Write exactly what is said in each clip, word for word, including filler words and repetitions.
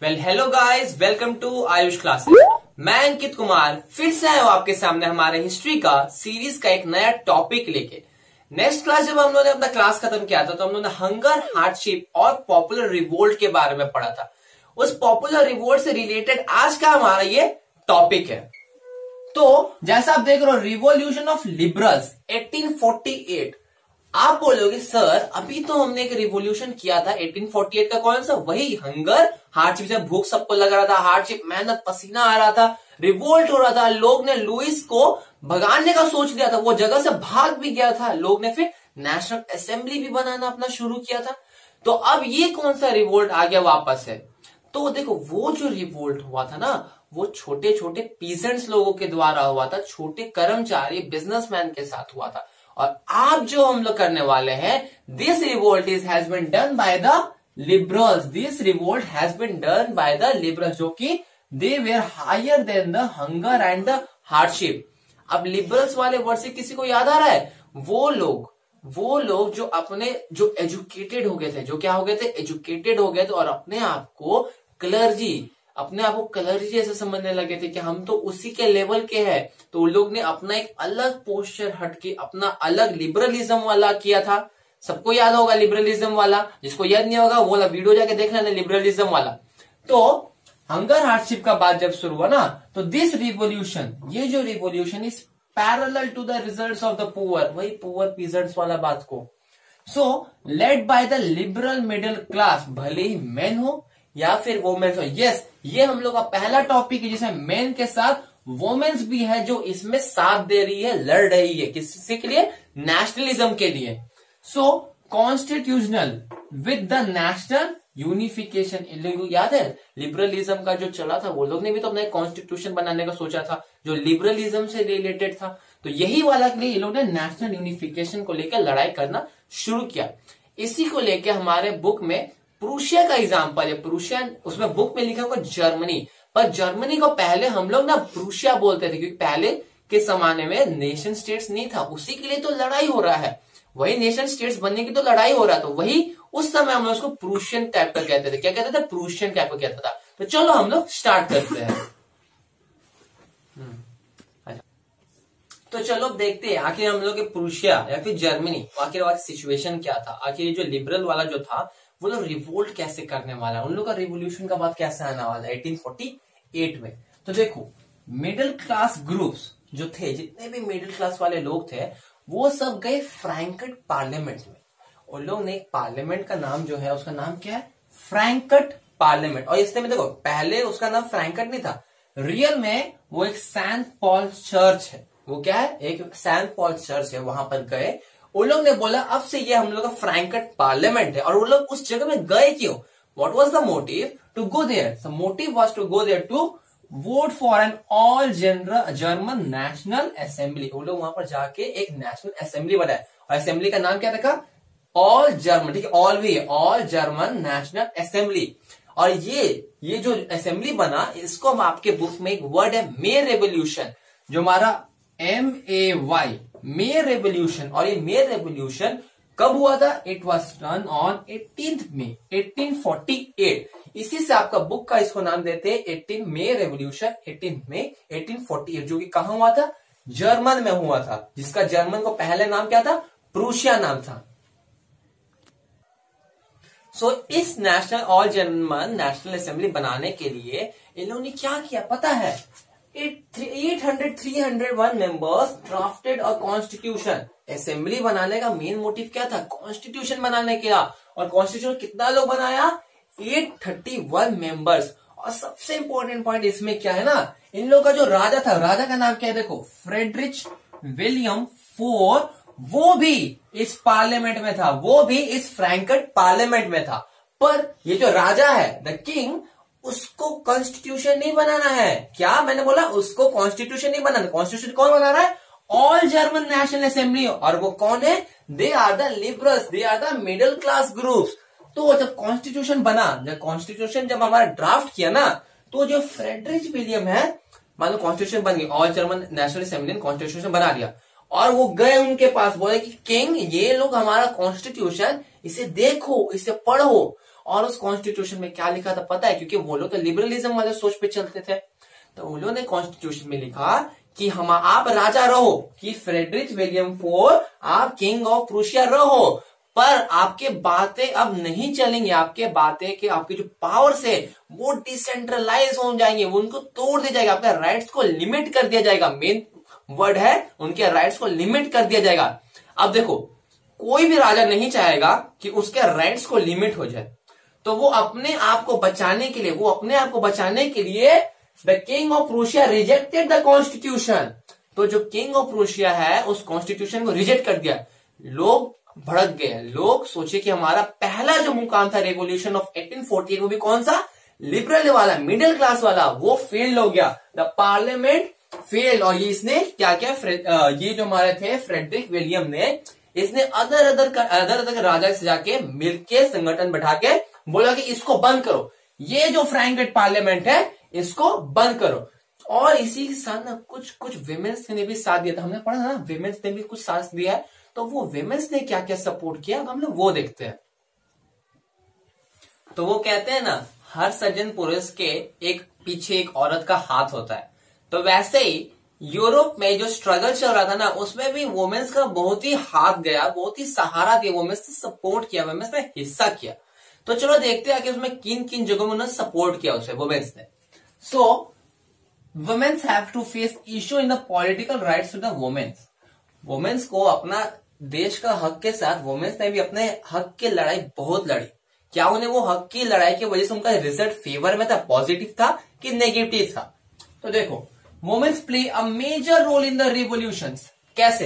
Well hello guys, welcome to Ayush classes. मैं अंकित कुमार फिर से आया हूं आपके सामने हमारे हिस्ट्री का सीरीज का एक नया टॉपिक लेके। नेक्स्ट क्लास जब हम लोगों ने अपना क्लास खत्म किया था तो हम लोगों ने हंगर, हार्डशिप और पॉपुलर रिवोल्ट के बारे में पढ़ा था। उस पॉपुलर रिवोल्ट से रिलेटेड आज का हमारा ये टॉपिक है। तो जैसा आप देख रहे हो, revolution of liberals eighteen forty eight. आप बोलोगे सर अभी तो हमने एक रिवॉल्यूशन किया था एटीन फोर्टी एट का, कौन सा? वही हंगर, हार्डशिप से भूख सबको लग रहा था, हार्डशिप मेहनत पसीना आ रहा था, रिवोल्ट हो रहा था, लोग ने लुइस को भगाने का सोच लिया था, वो जगह से भाग भी गया था, लोग ने फिर नेशनल असेंबली भी बनाना अपना शुरू किया था। तो अब ये कौन सा रिवोल्ट आ गया वापस है? तो देखो वो जो रिवोल्ट हुआ था ना, वो छोटे छोटे पीजेंट्स लोगों के द्वारा हुआ था, छोटे कर्मचारी बिजनेसमैन के साथ हुआ था। और आप जो हम लोग करने वाले हैं, this revolt is has been done by the liberals. This revolt has been done by the liberals, जो कि they were higher than the hunger and the hardship. अब लिबरल्स वाले वर्ड से किसी को याद आ रहा है? वो लोग वो लोग जो अपने जो एजुकेटेड हो गए थे, जो क्या हो गए थे? एजुकेटेड हो गए थे और अपने आप को क्लर्जी, अपने आप को क्लर्जी जैसे समझने लगे थे कि हम तो उसी के लेवल के हैं। तो उन लोग ने अपना एक अलग पोस्चर हटके अपना अलग लिबरलिज्म वाला किया था। सबको याद होगा लिबरलिज्म वाला, जिसको याद नहीं होगा वो वाला वीडियो जाके देख लेना, लिबरलिज्म वाला। तो हंगर हार्डशिप का बात जब शुरू हुआ ना, तो दिस रिवोल्यूशन, ये जो revolution is parallel to the results of the poor, वही पुअर पीजर्ट्स वाला बात को। So led by the liberal middle class, भले ही मेन हो या फिर वोमेन्स हो। यस, ये हम लोग का पहला टॉपिक है जिसमें मेन के साथ वोमेन्स भी है, जो इसमें साथ दे रही है, लड़ रही है, किसी के लिए? नेशनलिज्म के लिए। So constitutional with the national unification. इन लोगों को याद है लिबरलिज्म का जो चला था, वो लोग ने भी तो अपना कॉन्स्टिट्यूशन बनाने का सोचा था जो लिबरलिज्म से रिलेटेड था। तो यही वाला के लिए इन लोगों ने नेशनल यूनिफिकेशन को लेकर लड़ाई करना शुरू किया। इसी को लेकर हमारे बुक में प्रूशिया का एग्जाम्पल है। प्रूशिया, उसमें बुक में लिखा हुआ जर्मनी, पर जर्मनी को पहले हम लोग ना प्रूशिया बोलते थे, क्योंकि पहले के जमाने में नेशन स्टेट्स नहीं था, उसी के लिए तो लड़ाई हो रहा है। वही नेशन स्टेट्स बनने की तो लड़ाई हो रहा था, वही उस समय हम उसको प्रूशियन टाइप का कहते थे। क्या कहते थे? प्रूशियन टाइप का कहता था। तो चलो हम लोग स्टार्ट करते हैं। तो चलो देखते हैं आखिर हम लोग प्रूशिया या फिर जर्मनी, आखिर वहां सिचुएशन क्या था, आखिर जो लिबरल वाला जो था वो लोग रिवोल्ट कैसे करने वाला है, उन लोग का रिवोल्यूशन का बात कैसे आने वाला है एटीन फोर्टी एट में। तो देखो मिडिल क्लास ग्रुप्स जो थे, जितने भी मिडिल क्लास वाले लोग थे, वो सब गए फ्रैंकट पार्लियामेंट में। उन लोग ने एक पार्लियामेंट का नाम जो है, उसका नाम क्या है? Frankfurt parliament. और इसमें देखो पहले उसका नाम फ्रैंकट नहीं था, रियल में वो एक सेंट पॉल चर्च है। वो क्या है? एक सेंट पॉल चर्च है, वहां पर गए। उन लोग ने बोला अब से ये हम लोग का फ्रैंकट पार्लियामेंट है। और वो लोग उस जगह में गए क्यों? What was the motive to go there? The motive was to go there to vote for an all general German national assembly. वो लोग वहां पर जाके एक नेशनल असेंबली बनाए, और असेंबली का नाम क्या रखा? All German. ठीक है, ऑल भी है, ऑल जर्मन नेशनल असेंबली। और ये ये जो असेंबली बना, इसको हम आपके बुक में एक वर्ड है मे रेवोल्यूशन, जो हमारा M A Y, May revolution. और ये मे रेवोल्यूशन कब हुआ था? It was done on eighteenth May eighteen forty eight. इसी से आपका बुक का इसको नाम देते हैं eighteen May revolution, eighteenth May eighteen forty eight, जो कि कहां हुआ था? जर्मन में हुआ था, जिसका जर्मन को पहले नाम क्या था? प्रूशिया नाम था। सो so, इस national all German national assembly बनाने के लिए इन लोगों ने क्या किया पता है? Eight hundred three hundred one members drafted और कॉन्स्टिट्यूशन। असेंबली बनाने का मेन मोटिव क्या था? कॉन्स्टिट्यूशन बनाने का। और कॉन्स्टिट्यूशन कितना लोग बनाया? Eight thirty one members. और सबसे इंपॉर्टेंट पॉइंट इसमें क्या है ना, इन लोगों का जो राजा था, राजा का नाम क्या है? देखो फ्रेडरिच विलियम फोर, वो भी इस पार्लियामेंट में था, वो भी इस फ्रैंकट पार्लियामेंट में था। पर ये जो राजा है, द किंग, उसको कॉन्स्टिट्यूशन नहीं बनाना है। क्या मैंने बोला? उसको कॉन्स्टिट्यूशन नहीं बनाना। कॉन्स्टिट्यूशन कौन बना रहा है? All German national assembly. और वो कौन है? They are the liberals, they are the middle class groups. तो जब कॉन्स्टिट्यूशन बना, जब कॉन्स्टिट्यूशन जब हमारा ड्राफ्ट किया ना, तो जो फ्रेडरिच विलियम है, मान लो कॉन्स्टिट्यूशन बन गई, ऑल जर्मन नेशनल असेंबली ने कॉन्स्टिट्यूशन बना दिया, और वो गए उनके पास, बोले कि किंग ये लोग हमारा कॉन्स्टिट्यूशन, इसे देखो, इसे पढ़ो। और उस कॉन्स्टिट्यूशन में क्या लिखा था पता है? क्योंकि वो लोग तो लिबरलिज्म वाले सोच पे चलते थे, तो उन लोगों ने कॉन्स्टिट्यूशन में लिखा कि हम आप राजा रहो, कि फ्रेडरिक विलियम फोर आप किंग ऑफ प्रूशिया रहो, पर आपके बातें अब नहीं चलेंगी, आपके बातें के आपकी जो पावर्स है वो डिसेंट्रलाइज हो जाएंगे, वो उनको तोड़ दिया जाएगा, आपके राइट्स को लिमिट कर दिया जाएगा। मेन वर्ड है उनके राइट्स को लिमिट कर दिया जाएगा। अब देखो, कोई भी राजा नहीं चाहेगा कि उसके राइट्स को लिमिट हो जाए, तो वो अपने आप को बचाने के लिए वो अपने आप को बचाने के लिए the king of Prussia rejected the constitution. तो जो किंग ऑफ प्रूशिया है उस कॉन्स्टिट्यूशन को रिजेक्ट कर दिया। लोग भड़क गए, लोग सोचे कि हमारा पहला जो मुकाम था revolution of eighteen forty eight, वो भी कौन सा? लिबरल वाला, मिडिल क्लास वाला, वो फेल हो गया। The parliament fail. और ये इसने क्या क्या, ये जो हमारे थे फ्रेडरिक विलियम ने, इसने अदर अदर अदर अदर राजा से जाके मिलके संगठन बैठा के बोला कि इसको बंद करो, ये जो फ्रैंकफर्ट पार्लियामेंट है इसको बंद करो। और इसी के साथ ना कुछ कुछ विमेन्स ने भी साथ दिया था, हमने पढ़ा ना, विमेन्स ने भी कुछ साथ दिया है। तो वो विमेन्स ने क्या क्या सपोर्ट किया हम लोग वो देखते हैं। तो वो कहते हैं ना, हर सज्जन पुरुष के एक पीछे एक औरत का हाथ होता है। तो वैसे ही यूरोप में जो स्ट्रगल चल रहा था ना, उसमें भी वुमेन्स का बहुत ही हाथ गया, बहुत ही सहारा दिया, वुमेन्स ने सपोर्ट किया, वुमेन्स ने हिस्सा किया। तो चलो देखते हैं कि उसमें किन किन जगहों में उन्होंने सपोर्ट किया उसे वुमेन्स ने। सो womens have to face issue in the political rights to the womens. Womens को अपना देश का हक के साथ वुमेन्स ने भी अपने हक की लड़ाई बहुत लड़ी। क्या उन्हें वो हक की लड़ाई की वजह से उनका रिजल्ट फेवर में था, पॉजिटिव था कि नेगेटिव था? तो देखो, womens play a major role in the revolutions. कैसे?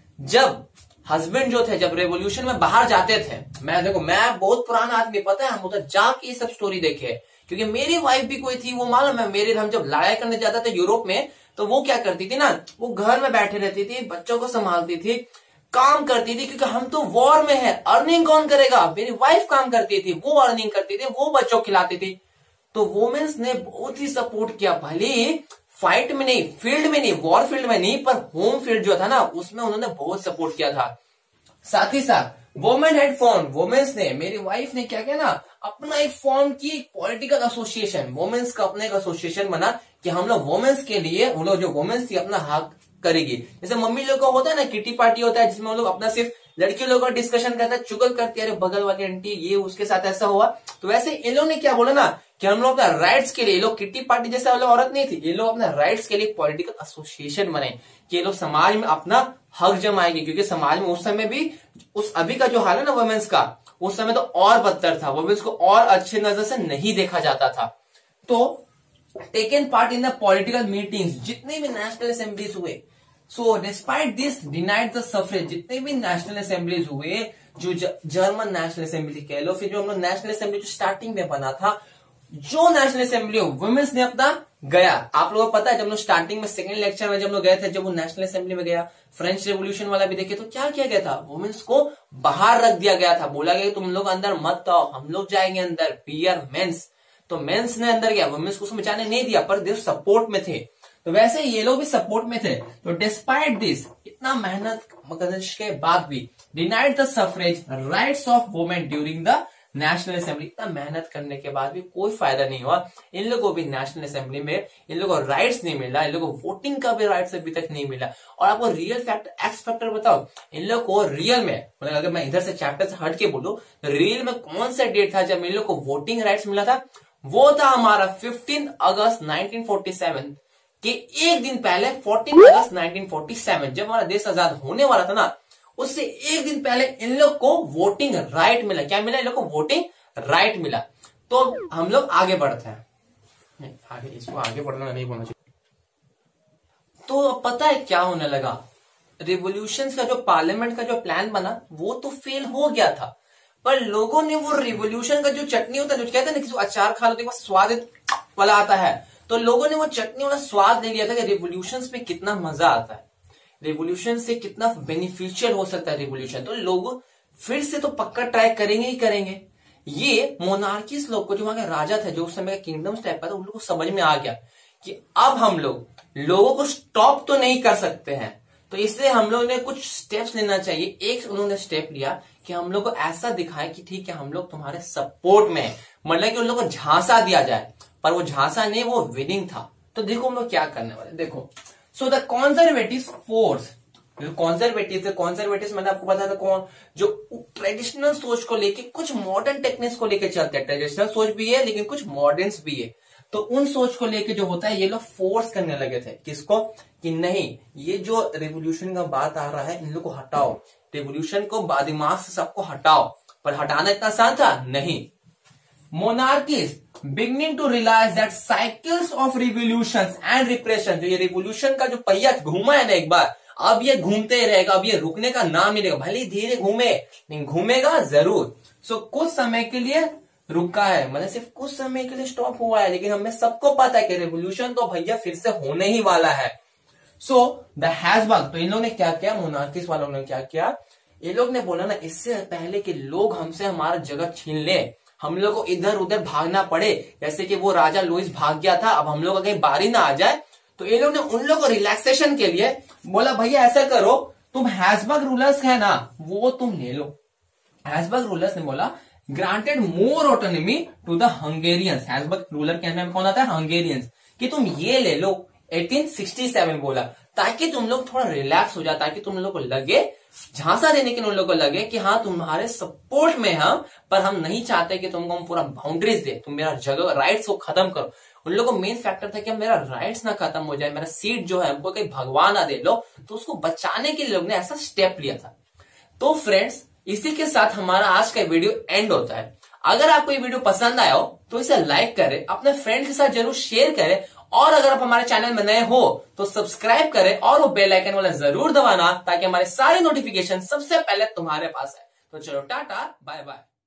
जब हस्बैंड जो थे, जब रेवोल्यूशन में बाहर जाते थे, मैं देखो मैं बहुत पुराना आदमी, पता है हम उधर जाके ये सब स्टोरी देखे, क्योंकि मेरी वाइफ भी कोई थी, वो मालूम है, मेरे हम जब लड़ाई करने जाते थे यूरोप में, तो वो क्या करती थी ना, वो घर में बैठे रहती थी, बच्चों को संभालती थी, काम करती थी, क्योंकि हम तो वॉर में है, अर्निंग कौन करेगा? मेरी वाइफ काम करती थी, वो अर्निंग करती थी, वो बच्चों खिलाती थी। तो वुमेन्स ने बहुत ही सपोर्ट किया, भले ही फाइट में नहीं, फील्ड में नहीं, वॉर फील्ड में नहीं, पर होम फील्ड जो था ना उसमें उन्होंने बहुत सपोर्ट किया था। साथ ही साथ वुमेन हैड फॉर्म, वुमेन्स ने, मेरी वाइफ ने क्या किया ना, अपना एक फॉर्म की पॉलिटिकल एसोसिएशन, वुमेन्स का अपना एक एसोसिएशन बना कि हम लोग वुमेन्स के लिए, उन लोग जो वुमेन्स थी अपना हक करेगी। जैसे मम्मी लोग का होता है ना, किटी पार्टी होता है जिसमें हम लोग अपना सिर्फ लड़की लोगों का डिस्कशन करता है, चुगल करती है, अरे बगल वाली आंटी ये उसके साथ ऐसा हुआ। तो वैसे इन लोगों ने क्या बोला ना कि हम लोग अपना राइट्स के लिए, ये लोग किटी पार्टी जैसा वाला औरत नहीं थी, ये लोग अपना राइट्स के लिए पॉलिटिकल एसोसिएशन बनाए कि ये लोग समाज में अपना हक जमाएंगे। क्योंकि समाज में उस समय भी, उस अभी का जो हाल है ना वुमेन्स का, उस समय तो और बदतर था, वुमेन्स को और अच्छे नजर से नहीं देखा जाता था। तो taken part in the political meetings, जितने भी नेशनल असेंबलीज हुए, so despite this denied the suffrage, जितने भी नेशनल असेंबलीज हुए, जो जर्मन नेशनल असेंबली कह लो, फिर जो हम लोग नेशनल असेंबली जो स्टार्टिंग में बना था, जो नेशनल असेंबली हो वुमेन्स ने अपना गया। आप लोगों को पता है जब लोग स्टार्टिंग में सेकंड लेक्चर में जब लोग गए थे, जब वो नेशनल असेंबली में गया, फ्रेंच रेवोल्यूशन वाला भी देखे, तो क्या किया गया था? वुमेन्स को बाहर रख दिया गया था, बोला गया तुम लोग अंदर मत आओ, हम लोग जाएंगे अंदर, वी आर मेंस। तो मेंस ने अंदर गया, वुमेन्स को उसमें जाने नहीं दिया, पर देव सपोर्ट में थे। तो वैसे ये लोग भी सपोर्ट में थे। तो डिस्पाइट दिस, इतना मेहनत के बाद भी, denied the suffrage rights of women during the national assembly, इतना मेहनत करने के बाद भी कोई फायदा नहीं हुआ। इन लोगों को भी नेशनल असेंबली में इन लोगों को राइट्स नहीं मिला, इन लोगों को वोटिंग का भी राइट्स अभी तक नहीं मिला। और आपको रियल फैक्टर, एक्स फैक्टर बताओ, इन लोगों को रियल में, मतलब अगर मैं इधर से चैप्टर से हट के बोलूं, रियल में कौन सा डेट था जब इन लोग को वोटिंग राइट्स मिला था? वो था हमारा fifteen August nineteen forty seven के एक दिन पहले, fourteen August nineteen forty seven, जब हमारा देश आजाद होने वाला था ना, उससे एक दिन पहले इन लोग को वोटिंग राइट मिला। क्या मिला? इन लोग को वोटिंग राइट मिला। तो हम लोग आगे बढ़ते हैं, नहीं, आगे इसको आगे बढ़ना नहीं बोलना चाहिए। तो पता है क्या होने लगा? रिवोल्यूशन का जो पार्लियामेंट का जो प्लान बना वो तो फेल हो गया था, पर लोगों ने वो रिवोल्यूशन का जो चटनी होता है, जो कहते हैं ना, किसी अचार खा लो तो स्वाद वाला आता है, तो लोगों ने वो चटनी वाला स्वाद ले लिया था कि रिवोल्यूशन में कितना मजा आता है, रिवोल्यूशन से कितना बेनिफिशियल हो सकता है रिवोल्यूशन। तो लोग फिर से तो पक्का ट्राई करेंगे ही करेंगे। ये मोनार्किस लोग को, जो वहां के राजा थे, जो उस समय का किंगडम टाइप का था, उन लोगों को समझ में आ गया कि अब हम लोग लोगों को स्टॉप तो नहीं कर सकते हैं, तो इसलिए हम लोग ने कुछ स्टेप्स लेना चाहिए। एक उन्होंने स्टेप लिया कि हम लोग को ऐसा दिखाए कि ठीक है हम लोग तुम्हारे सपोर्ट में है, मतलब कि उन लोग को झांसा दिया जाए, पर वो झांसा नहीं, वो विनिंग था। तो देखो हम लोग क्या करने वाले, देखो so the conservative force, conservative conservative मैंने आपको बताया था कौन, जो ट्रेडिशनल सोच को लेके कुछ मॉडर्न टेक्निक्स को लेके चलते हैं। ट्रेडिशनल सोच भी है लेकिन कुछ मॉडर्न भी है। तो उन सोच को लेके जो होता है ये लोग फोर्स करने लगे थे किसको, कि नहीं ये जो रेवोल्यूशन का बात आ रहा है इन लोग को हटाओ, रेवोल्यूशन को दिमाग से सबको हटाओ। पर हटाना इतना आसान था नहीं। Monarchies beginning to realize that cycles of revolutions and repression, जो ये रिवोल्यूशन का जो पहिया घूमा है ना एक बार, अब ये घूमते ही रहेगा, अब ये रुकने का नाम नहीं लेगा। भले धीरे घूमे लेकिन घूमेगा जरूर। सो so, कुछ समय के लिए रुका है, मतलब सिर्फ कुछ समय के लिए स्टॉप हुआ है, लेकिन हमें सबको पता है कि रेवोल्यूशन तो भैया फिर से होने ही वाला है। सो द हैजबर्ग, तो इन लोगों ने क्या किया, मोनार्किस्ट वालों ने क्या किया, ये लोग ने बोला ना इससे पहले कि लोग हमसे हमारा जगह छीन ले, हम लोग को इधर उधर भागना पड़े, जैसे कि वो राजा लुइस भाग गया था, अब हम लोग कहीं बारी ना आ जाए। तो ये लोग ने उन लोगों को रिलैक्सेशन के लिए बोला भैया ऐसा करो, तुम हैजबर्ग रूलर्स है ना वो तुम ले लो। हैजबर्ग रूलर्स ने बोला granted more autonomy to the Hungarians, Habsburg ruler के अंदर में कौन आता है, हंगेरियंस, कि तुम ये ले लो। अठारह सौ सरसठ बोला ताकि तुम लोग थोड़ा रिलैक्स हो जाए, ताकि तुम लोग को लगे, झांसा देने के लिए उन लोग को लगे कि हाँ तुम्हारे सपोर्ट में हम, पर हम नहीं चाहते कि तुमको हम पूरा बाउंड्रीज दे, तुम मेरा जगह राइट्स को खत्म करो। उन लोगों को मेन फैक्टर था कि मेरा राइट्स ना खत्म हो जाए, मेरा सीट जो है हमको कहीं भगवान ना दे लो, तो उसको बचाने के लिए लोग ने ऐसा स्टेप लिया था। तो फ्रेंड्स इसी के साथ हमारा आज का वीडियो एंड होता है। अगर आपको ये वीडियो पसंद आया हो तो इसे लाइक करें, अपने फ्रेंड के साथ जरूर शेयर करें, और अगर आप हमारे चैनल में नए हो तो सब्सक्राइब करें और वो बेल आइकन वाला जरूर दबाना, ताकि हमारे सारे नोटिफिकेशन सबसे पहले तुम्हारे पास है। तो चलो टाटा बाय बाय।